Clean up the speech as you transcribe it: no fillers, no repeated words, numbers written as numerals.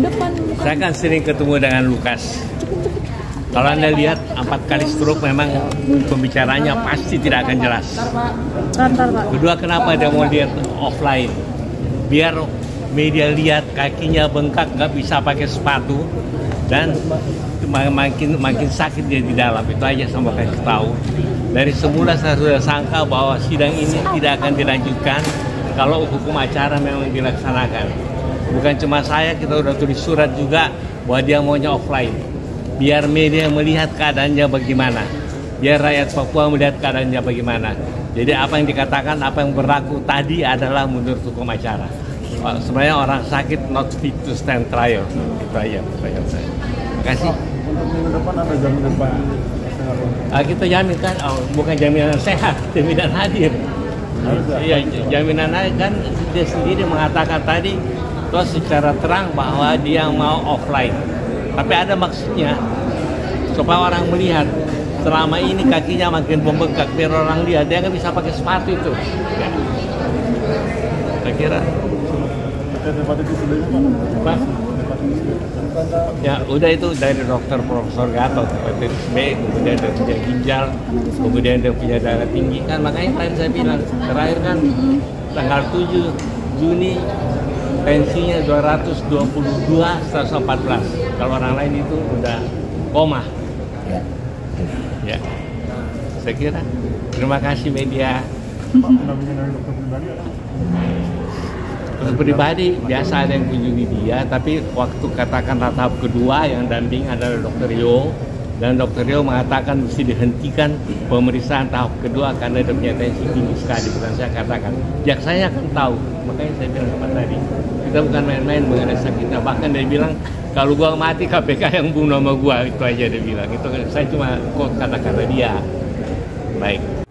depan. Saya kan sering ketemu dengan Lukas. Kalau Anda lihat 4 kali stroke memang pembicaranya pasti tidak akan jelas. Pak. Kedua, kenapa dia mau lihat offline? Biar media lihat kakinya bengkak, nggak bisa pakai sepatu, dan makin sakit dia di dalam. Itu aja sama kasih tahu. Dari semula saya sudah sangka bahwa sidang ini tidak akan dilanjutkan kalau hukum acara memang dilaksanakan. Bukan cuma saya, kita udah tulis surat juga bahwa dia maunya offline. Biar media melihat keadaannya bagaimana. Biar rakyat Papua melihat keadaannya bagaimana. Jadi apa yang dikatakan, apa yang berlaku tadi adalah menurut hukum acara. Sebenarnya orang sakit not fit to stand trial. Itu aja pertanyaan saya. Terima kasih. Untuk minggu depan ada jaminan Pak? Kita jamin kan, bukan jaminan sehat, jaminan hadir. Iya, jaminan hadir kan dia sendiri mengatakan tadi terus secara terang bahwa dia mau offline. Tapi ada maksudnya supaya orang melihat selama ini kakinya makin membengkak, biar orang lihat dia nggak bisa pakai sepatu itu. Ya. Saya kira. Pak? Ya udah, itu dari dokter Profesor Gatot, hepatitis B, kemudian dia punya ginjal, kemudian dia punya darah tinggi kan, makanya tadi saya bilang terakhir kan tanggal 7 Juni tensinya 222/114. Kalau orang lain itu udah koma. Ya. Saya kira. Terima kasih media. Dokter pribadi biasa ada yang kunjungi dia, tapi waktu katakanlah tahap kedua yang damping adalah Dokter Yo, dan Dokter Yo mengatakan mesti dihentikan pemeriksaan tahap kedua karena dia punya tensi tinggi sekali. Bukan saya katakan, jaksanya akan tahu. Makanya saya bilang kepada tadi, kita bukan main-main mengenai sakitnya. Bahkan dia bilang kalau gua mati KPK yang bunuh nama gua, itu aja dia bilang. Itu saya cuma kata-kata dia. Baik.